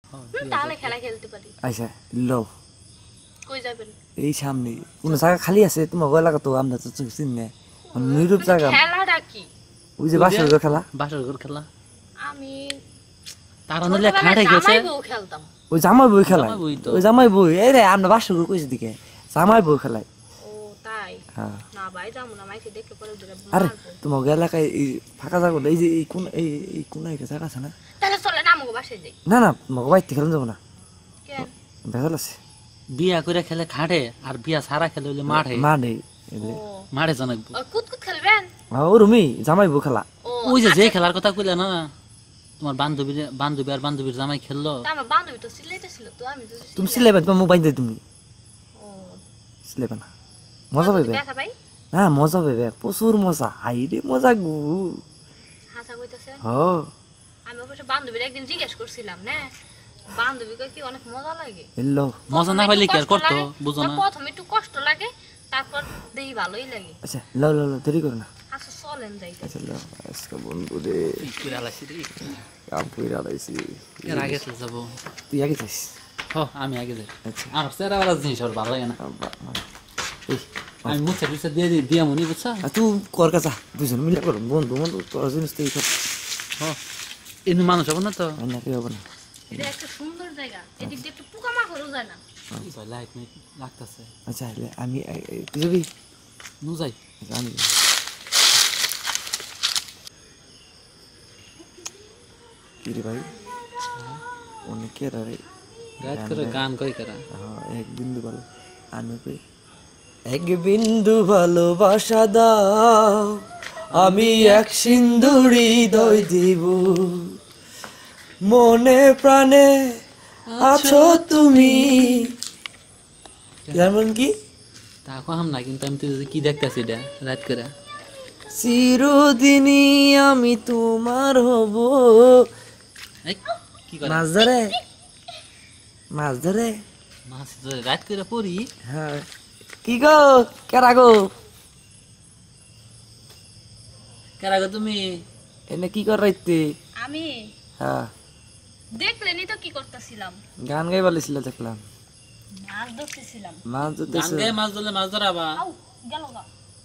তাহলে খেলা খেলতে পারি। আচ্ছা লো কই যাবেন? এই সামনে কোন জায়গা খালি আছে তোমার এলাকা তো আমরা তো চিনি না নিরূপ জায়গা খেলাটা কি? ওই যে বাসর ঘর খেলা বাসর ঘর খেলা আমি তার নলে খাড়ে গেছে জামাই বউ খেলতাম। ওই জামাই বই খেলা জামাই বই তো। ওই জামাই বই এই রে আমরা বাসর ঘর কইছি দিকে জামাই বই খেলাই ও তাই? হ্যাঁ না ভাই যাবো না, মাইকে দেখে পরে ওদের আরে মারবো। তোমার এলাকায় এই ফাঁকা জায়গা এই যে এই কোন এই কোন জায়গা আছে না তাহলে চলে না আমাকে বাসায় যাই। না না তোমাকে বাইতে খেলতে যাবো না কেন? ভেজাল আছে বিয়া করে খেলে খাটে আর বিয়া সারা খেলে হইলে মাঠে মা নেই ও মাঠে জানাকবো কুতকুত খেলবেন? ও রুমি জামাই বই খেলা ও ওই যে খেলার কথা কইলে না তোমার বান্ধবী আর বান্ধবীর জামাই খেললো তা আমার বান্ধবী তো সিলেটেছিল তো আমি তো তুমি সিলেবে তোমার মোবাইল দিয়ে তুমি ও সিলেবে না মজা পাইবে দেখা ভাই না মজা পাইবে প্রচুর মজা হাই রে মজা গু হাসা কইতাছে। হ আমি অবশ্য বান্ধবীর একদিন জিজ্ঞেস করছিলাম না, বান্ধবী কই কি অনেক মজা লাগে। এলো মজা না পাইলে কি আর করতো বুঝো না প্রথমে একটু কষ্ট লাগে, তারপর দেখি ভালোই লাগে। আচ্ছা লো লো লো দেরি করো না আচ্ছা চলেন যাইতে। আচ্ছা লো আজকে বন্ধু রে কাম কইরা লাইছি এর আগে যাবো তুই আগে যাইস আমি আগে যাই আচ্ছা আমার সেরা জিনিস আর ভালো লাগে না এই আমি মুছে টুছে দিয়ে মনি বুঝছা তুই কর কাছা দুজন মিলে করো বন্ধু বন্ধু তোর জিনিস তো এই সব এমনি মানুষ হবো না তো না কি হবে না এটা একটা সুন্দর জায়গা, এদিক দিয়ে একটু পোকামাকড়ও যায় না। লাইট মাইট লাগতেছে আচ্ছা আমি তুই যাবি নু যাই আচ্ছা, আমি কি রে ভাই অনেকে রে রাত করে গান কই করা এক বিন্দু ভালো আমি কই এক বিন্দু ভালোবাসা দাও আমি এক সিন্দুরি হৃদয় দিব মনে প্রাণে আছো তুমি যেমন কি তা কম না কিন্তু আমি তুই কি দেখতেছি এটা রাত করে চিরদিনই আমি তোমার হব এই, কি করে মাছ ধরে মাছ ধরে মাছ ধরে রাত করে পড়ি হ্যাঁ কি গো কেরা গো কারা গো তুমি এনে কি কর রাইতে আমি হ্যাঁ দেখলেনি তো কি করতেছিলাম, গান গাই বলেছিল দেখলাম মাছ ধরতেছিলাম। মাছ গান ধরতেছে গায়ে মাছ ধরলে মাছ ধরাবা আউ গেল গা।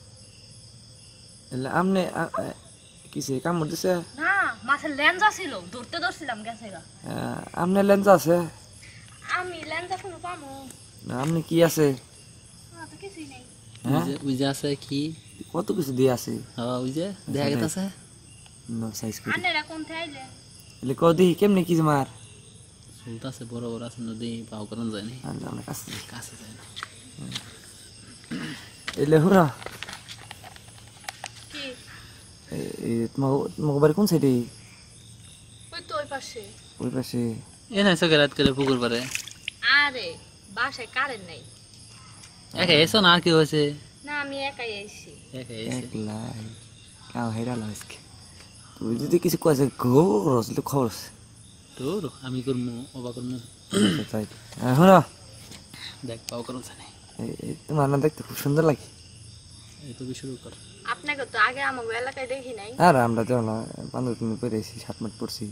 এলে আমনে কিসে কামড় দিছে না মাছের লেঞ্জা ছিল, ধরতে ধরছিলাম গেছে গা। আমনে লেন্স আছে আমি লেঞ্জা কোনো পামু না আমনে কি আছে না তো কিছুই নেই। হ্যাঁ ওই যে আছে কি কত কিছু দিয়ে আছে ওই যে দেখা গেছে নো সাইজ করে আন্নেরা কোন থাইলে এলে কদি কেমনে কি মার চুলটা আছে বড় বড় আছে নদী পাও করান যায় না আমরা কাছে কাছে যায় না এলে হুরা কি এই তোমার বাড়ি কোন সাইডে ওই তো ওই পাশে। ওই পাশে এ নাই সকে রাত করে পুকুর পারে আরে বাসায় কারেন্ট নাই। একা এসো না আর কি হয়েছে না আমি একাই আইছি। একা এসে একলাই কাও হেরা লাইসকে তুই যদি কিছু কইছে গো রসলে খবর আছে তোর আমি করবো অবা করবো তাই হুরা দেখ পাও করুন জানে তোমার না দেখতে খুব সুন্দর লাগে এই তো শুরু কর আপনাকে তো আগে আমার এলাকায় দেখি নাই। আর আমরা যাও না 15 মিনিট পেরেছি 7 মিনিট পড়ছি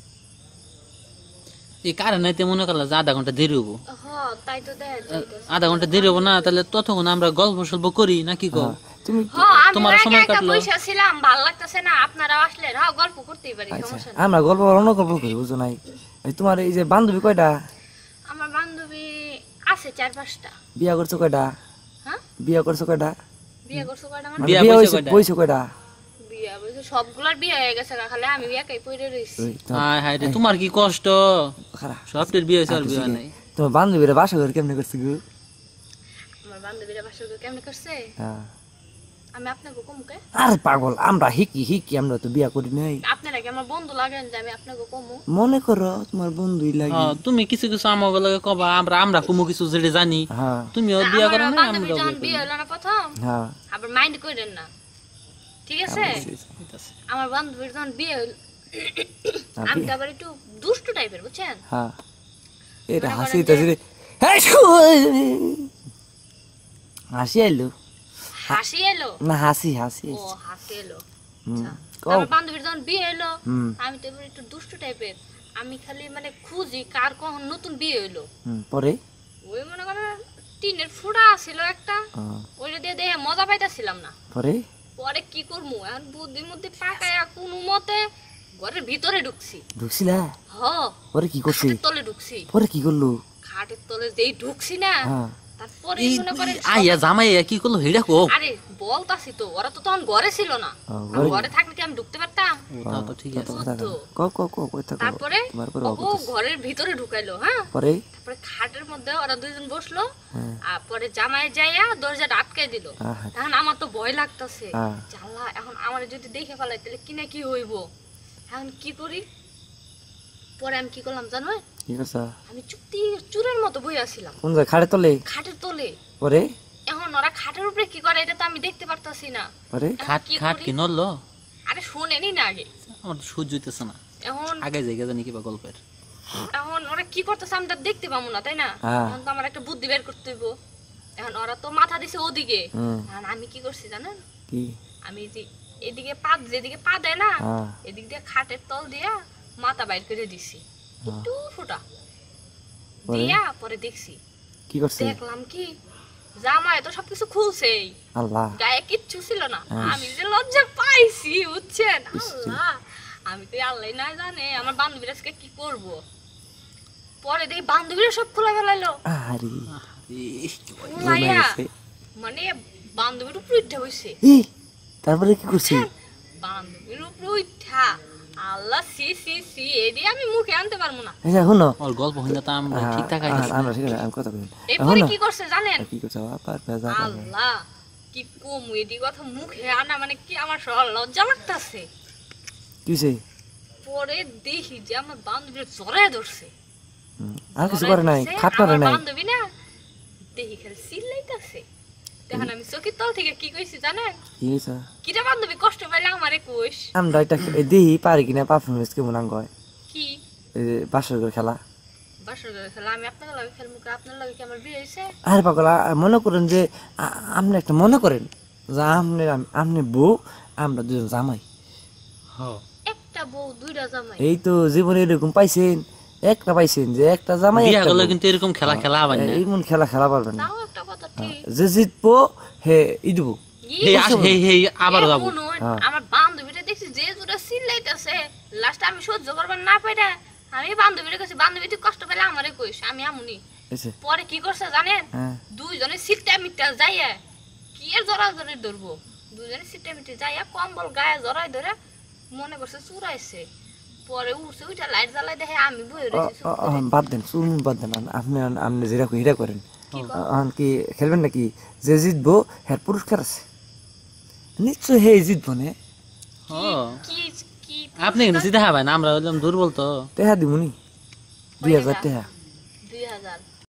এই কারণ নাইতে মনে করলা যে আধা ঘন্টা দেরি হবো হ তাই তো দেখা যাইতেছে। আধা ঘন্টা দেরি হবো না তাহলে ততক্ষণ আমরা গল্প সল্প করি নাকি গো তুমি আমি তোমার একা সময় একা কাটলো। বসে ছিলাম, ভালো লাগতেছে না, আপনারা আসলে গল্প করতেই পারি, আচ্ছা সমস্যা নেই। আমরা গল্প অন্য গল্প করি বুঝো নাই এই তোমার এই যে বান্ধবী কয়টা আমার বান্ধবী আছে 4-5টা। বিয়া করছো কয়টা হ্যাঁ বিয়া করছো কয়টা বিয়ে করছো কয়টা? মানে মানে বিয়া বিয়া বইছো হইছে কয়টা? বইছো কয়টা বিয়ে বলছে সবগুলার বিয়ে হয়ে গেছে, খালি আমি একাই পড়ে রইছি। ওই তো হায় হায় রে তোমার কি কষ্ট খারাপ সবটির বিয়ে হয়েছে আর বিয়ে হয় নাই তোমার বান্ধবীরা বাসা ঘর কেমনে করছে গো আমার বান্ধবীরা বাসা কেমনে করছে হ্যাঁ আমি আপনাকে কমুকে? আর পাগল আমরা হিকি আমরা তো বিয়া করি নাই আপনারা কি আমার বন্ধু লাগেন যে আমি আপনাকে কমু? মনে করো তোমার বন্ধুই লাগে তুমি কিছু কিছু আমাকে লাগে কবা আমরা কুমু কিছু যেটা জানি হ্যাঁ তুমিও বিয়ে করো আমার না বান্ধবী আমরাও যখন বিয়ে বিয়ে হলো না প্রথম, হ্যাঁ আবার মাইন্ড করেন না, ঠিক আছে? আমার বান্ধবীর যখন বিয়ে হইল, আমি তো আবার একটু দুষ্টু টাইপের, বুঝছেন? হ্যাঁ এটা মনে হাসি করেন তাসি রে হাসি আইলো হাসি এলো? না হাসি হাসি ও হাসি এলো। হুম, আচ্ছা। কও। আমার বান্ধবীর যখন বিয়ে এলো, হুম আমি তো এবার একটু দুষ্টু টাইপের, আমি খালি মানে খুঁজি কার কখন নতুন বিয়ে হইলো। পরে ওই মনে করেন টিনের ফুটা ছিল একটা, ওইটা দিয়ে দেখে মজা পাইতাছিলাম না। পরে পরে কি করবো এখন বুদ্ধির মধ্যে পাকায়া কোনো মতে ঘরের ভিতরে ঢুকছি। ঢুকছিলা? হ পরে কি করছি? খাটের তলে ঢুকছি। পরে কি করলো? খাটের তলে যেই ঢুকছি না, তারপরে মনে করেন আইয়া জামাই কি করলো হেডা কো? আরে বলতাছি তো, ওরা তো তখন ঘরে ছিল না। ঘরে থাকলে কি আমি ঢুকতে পারতাম? তাও তো ঠিক আছে। তারপরে ও ঘরের ভিতরে ঢুকাইলো। হ্যাঁ, পরে তারপরে খাটের মধ্যে ওরা দুইজন বসলো, আর পরে জামাই যাইয়া দরজাটা আটকে দিল। এখন আমার তো ভয় লাগতেছে, জানলা এখন আমার যদি দেখে ফেলাই তাহলে কি না কি হইব। এখন কি করি? পরে আমি কি করলাম জানো? কি করছ? আমি চুপটি চুরের মতো বই আসছিলাম। কোন জায়গা? খাটের তলে? খাটের তলে। পরে এখন ওরা খাটের উপরে কি করে এটা তো আমি দেখতে পারতাছি না। পরে খাট খাট কি নড়লো? আরে শুনেনি না আগে, আমার তো সহ্য হইতেছে না। এখন আগে জায়গা জানি কিবা গল্পের। এখন ওরা কি করতেছে আমি তো দেখতে পাবো না, তাই না? এখন তো আমার একটা বুদ্ধি বের করতে হইব। এখন ওরা তো মাথা দিছে ওদিকে, আর আমি কি করছি জানেন? কি? আমি যে এদিকে যেদিকে পা দেয় না, এদিক দিয়ে খাটের তল দিয়া মাথা বাইর করে দিছি একটু ফুটা দিয়া। পরে দেখছি কি করছে? দেখলাম কি জামাই তো সবকিছু খুলছেই, আল্লাহ, গায়ে কিচ্ছু ছিল না। আমি যে লজ্জা পাইছি বুঝছেন, আল্লাহ আমি তো আল্লাহ না জানে আমার বান্ধবীরা আজকে কি করব। পরে দেখি বান্ধবীরা সব খোলা ফেলাইলো। আরে খোলাইয়া মানে বান্ধবীর উপরে উঠা হইছে। তারপরে কি করছে? বান্ধবীর উপরে উঠা আল্লাহ সি সি সি এদি আমি মুখে আনতে পারবো না। আচ্ছা শুনো, ওর গল্প হইনা তো আমরা ঠিক থাকাই গেছি। আমরা ঠিক আছে, আমি কথা বলি। এরপরে কি করছে জানেন? কি করছে? আবার ভেজা আল্লাহ কি কম এদি কথা মুখে আনা মানে কি আমার সব লজ্জা লাগতাছে। কিছে? পরে দেখি যে আমার বান্ধবীর জড়ায় ধরছে। আর কিছু করে নাই, খাট পারে নাই। বান্ধবী না দেখি খালি চিল্লাইতাছে। তখন আমি চোখের তল থেকে কি কইছি জানেন? কি হইছে? কিরে বান্ধবী কষ্ট পাইলে আমারে কইস। আমরা এটা দেখি পারি কিনা পারফরমেন্স কেমন আঙ্গয়। কি বাসর করে খেলা? বাসর করে খেলা আমি আপনার লগে খেলবো, আপনার লগে কি আমার বিয়ে হইছে? আরে পাগলা, মনে করেন যে আপনি একটা মনে করেন যে আপনি বউ, আমরা দুজন জামাই। একটা বউ দুইটা জামাই? এই তো জীবনে এরকম পাইছেন, একটা পাইছেন যে একটা জামাই বিয়া একটা করলে বউ। কিন্তু এরকম খেলা খেলা আবার না। এইমন খেলা খেলা পারবেন না। তাও একটা কথা ঠিক। যে জিতবো হে ইদবো। হেই আস হেই হেই আবার যাব। আমার বান্ধবীটা দেখছি যে জোরে চিল্লাইতাছে, লাস্টে আমি সহ্য করবার না পাইরা আমি বান্ধবীর কাছে, বান্ধবী তুই কষ্ট পেলে আমারে কইস, আমি আমুনি। পরে কি করছে জানেন? দুইজনে সিটটা মিটটা যাইয়া কি এর জড়া জড়ি ধরবো, দুইজনে সিটটা মিটে যাইয়া কম্বল গায়ে জড়াই ধরে মনে করছে চুরাইছে। পরে উঠছে উঠা লাইট জ্বালাই দেখে আমি বই রয়েছি। বাদ দেন, চুল বাদ দেন। আপনি আপনি যেরকম হিরা করেন কি খেলবেন নাকি? যে জিতবো হ্যাঁ পুরস্কার আছে, নিশ্চয় হে জিতবো না। কি কি আপনি কিন্তু সিধা ভাই না, আমরা হইলাম দুর্বল তো। টেহা দিবনি 2000 টেহা।